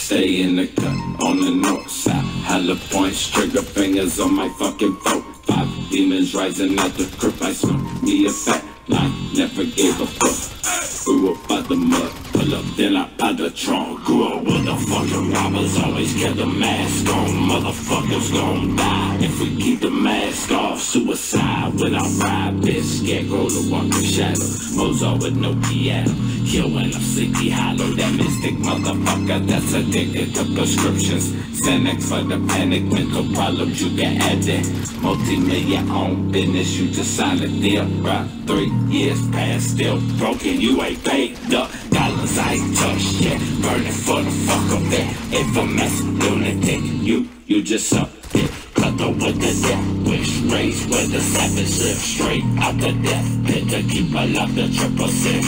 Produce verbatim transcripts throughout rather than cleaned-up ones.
Stay in the cut on the north side. Holla points, trigger fingers on my fucking throat. Five demons rising out the crypt. I smoke me a fat line, never gave a fuck. Grew up out the mud, pull up, then I pop the trunk. Grew up with the fucking robbers, always kept the mask on. Motherfuckers gon' die if we keep the mask off. Suicide when I ride, bitch. Scarecrow to walk the shadow. Mozart with no piano. Kill when I'm sleepy hollow. That mystic motherfucker that's addicted to prescriptions. Xanax for the panic, mental problems you can add it. Multi-million own business, you just signed a deal, bruh. Three years past, still broken, you ain't paid up. Dollars I ain't touched yet, burning for the fuck of that. Infamous lunatic, you, you just up it. Cut the with the death wish, raised with the savage live straight out the death pit to keep alive the triple six.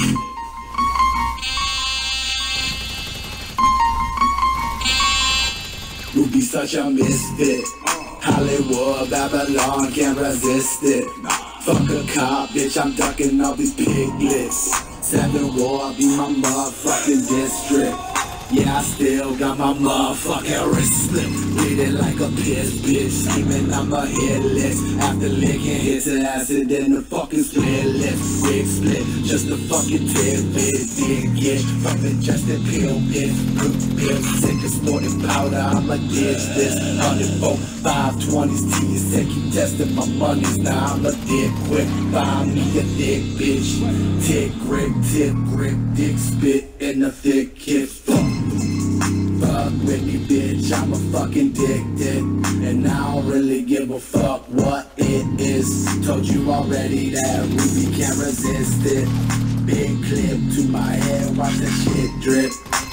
You be such a misfit. Hollywood, Babylon, can't resist it. Fuck a cop, bitch, I'm ducking all these piglets. Seven War, be my motherfucking district. Yeah, I still got my motherfucking wrist slip. Read it like a piss, bitch. Scheming, I'm a hit list. After licking hits of acid in the fucking split lip. Big split, just a fucking tidbit. Didn't get from ingested pill, bitch. Group pill, sick of sporting powder. I'ma ditch this. Hundred-four, five twenties, T is sick. Keep testing my monies. Now I'm a dick quick. Buy me a dick, bitch. Tick grip, tip grip, dick spit in the thick kiss. Fuck with me, bitch, I'm a fucking addicted. And I don't really give a fuck what it is. Told you already that Ruby can't resist it. Big clip to my head, watch that shit drip.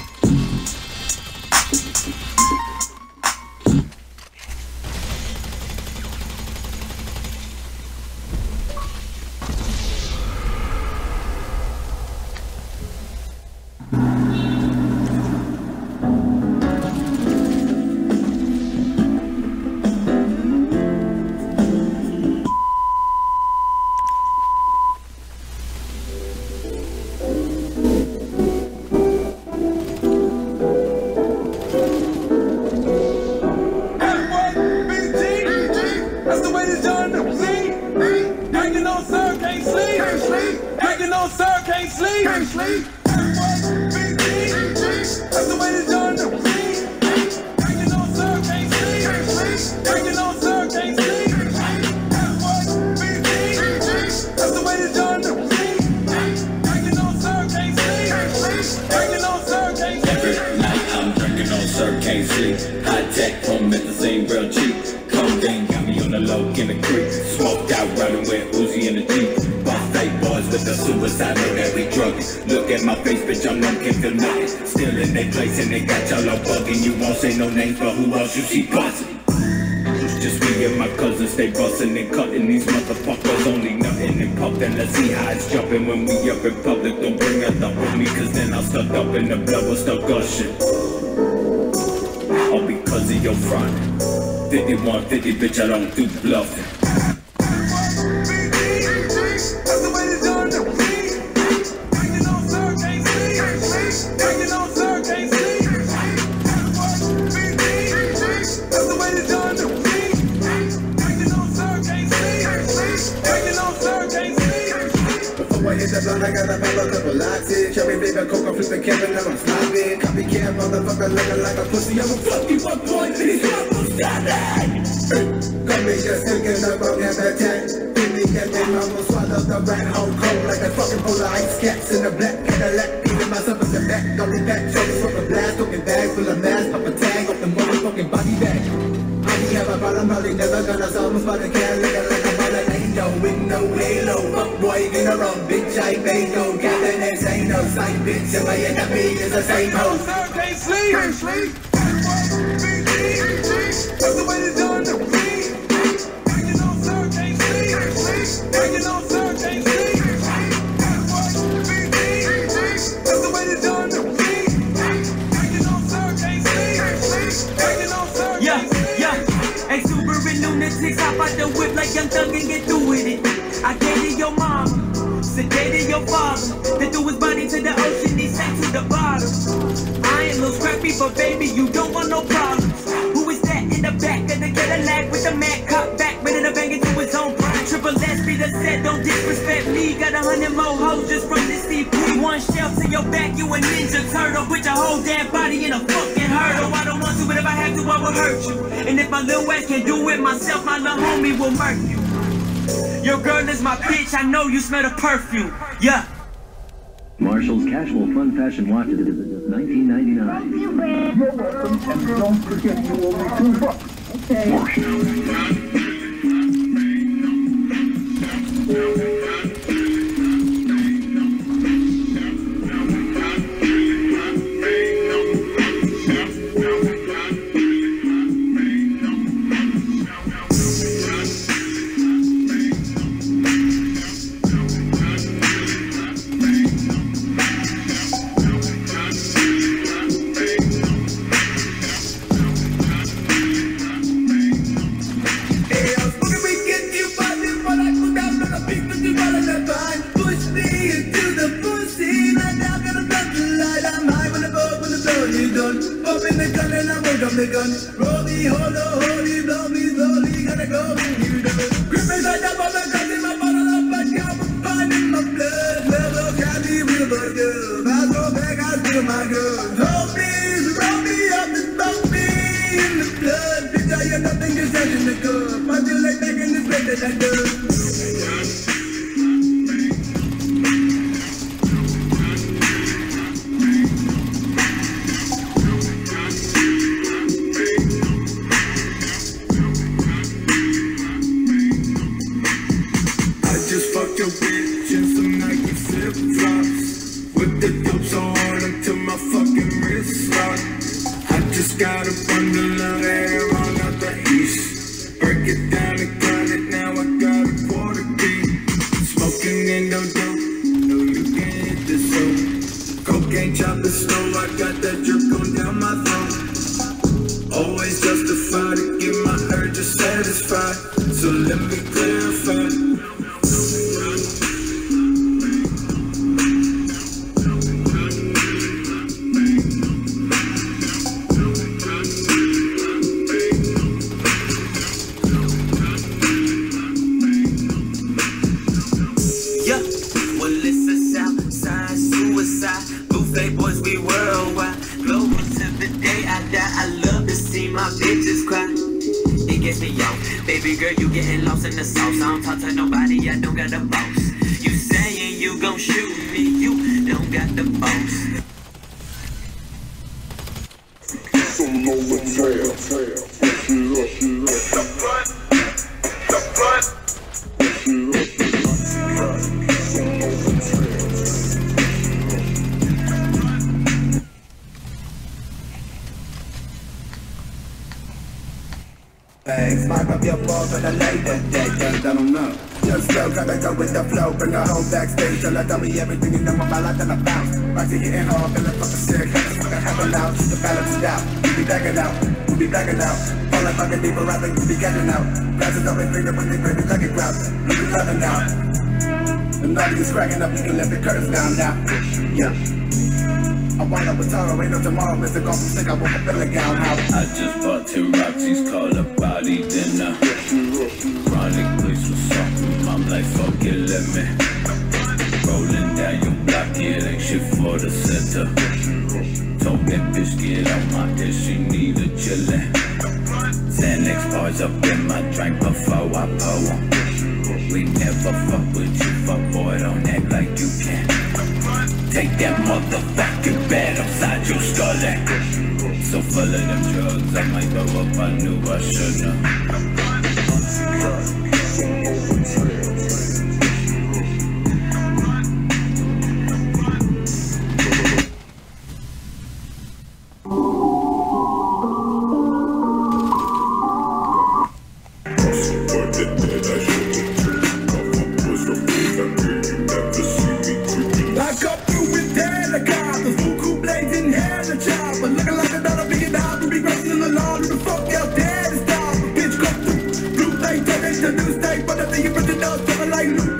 You see buzzing. Just me and my cousins stay bustin' and cutting these motherfuckers. Only nothing in pub, then let's see how it's jumping when we up in public. Don't bring out the homie, cause then I'll start up and the blood will start gushing. All because of your front. fifty-one fifty, bitch, I don't do bluffing. I got a pop a couple lattes. Cherry flavor coca, flip the camera, now I'm snapping. Copycat motherfucker looking like a pussy. I'm a fucking one point, and he's not gonna stop it. Come me just thinking about that attack. Give me that then I'm gonna swallow the rat hole cold like a fucking polar ice cats in a black Cadillac. Beating myself in the back, going back, shoulders from a blast, talking bag full of mass, pop a tag off the motherfucking body bag. I be have a problem, probably never gonna solve this, but I can't look at like a ball angel with no halo. Fuck boy, get around, bitch, I made no Captain X ain't no sight, bitch, and my enemy is the same hoe. Sir, can't sleep, can't sleep. That's the way it's done to me. Hanging on, sir, can't sleep, can't sleep. Hanging on, sir, can't sleep. That's the way it's done to me. Hanging on, sir, can't sleep, can't sleep. Hanging on, sir, can't sleep. Yeah, yeah. Exuberant lunatics hop out the whip like Young Thug and get through with it. I dated your mama, sedated your father, then threw his body to the ocean, he sank to the bottom. I am little scrappy but baby, you don't want no problems. Who is that in the back of the Cadillac with the Mac cop back, ready to bang into his own prime? Triple S be the set, don't disrespect me. Got a hundred more hoes just from this C P. One shell to your back, you a ninja turtle. Put your whole damn body in a fucking hurdle. I don't want to, but if I have to, I will hurt you. And if my little ass can do it myself, my little homie will murk you. Your girl is my bitch, I know you smell the perfume. Yeah. Marshall's Casual Fun Fashion Watches, nineteen ninety-nine. You're welcome, and don't forget you owe me two bucks. Okay. Marshall. Roll me, hold on, hold me, blow me, slowly, gotta go, you know. Grip me like that, but I'm in my bottle of vodka, I'm finding my blood. Level candy with a burger, I go back, I feel my good. Hold me, roll me up and throw me in the blood. Bitch, I hear nothing, just out in the cup. I feel like back in this bed that I do. Got a bundle of hair on out the east. Break it down and cut it, now I got a quarter key. Smoking in no dope, no you can't hit the soap. Cocaine chopper stove, I got that drip going down my throat. Always justified to get my urges satisfied, so let me clarify. Baby girl, you getting lost in the sauce. I don't talk to nobody, I don't got the boss. You saying you gon' shoot me, you don't got the boss. Some low and fail, fail. Push it up, shit up. The front, the front. Push it up, the front. Some low and fail. Hey, spark up your balls and I lay that day, cause I don't know. Just slow, gotta go with the flow. Bring the whole backstage till I tell me everything you know about life and I bounce. Right to hitting hard, feeling fucking sick. That's what happen out, just to balance it out. We be backing out, we be backing out. All that fucking deeper, I think we be getting out. Glasses up and finger when they bring the lucky crowd. We be loving out. The naughty is cracking up, you can let the curtains down now. Yeah. I wind up with Taro, ain't no tomorrow, Mister Golf, I'm sick, I want a feeling gown out. I just bought two Roxy's, called a body dinner. Chronic police was something, I'm like, fuck it, let me. Rolling down your block, yeah, it ain't shit for the center. Told that bitch, get out my dish, she need a chillin'. Xanax bars up in my drink before I pour 'em. We never fuck with you, fuck boy, don't act like you can. Take that motherfucking bat upside your skull. So full of them drugs, I might throw up, I knew I shouldn't. Like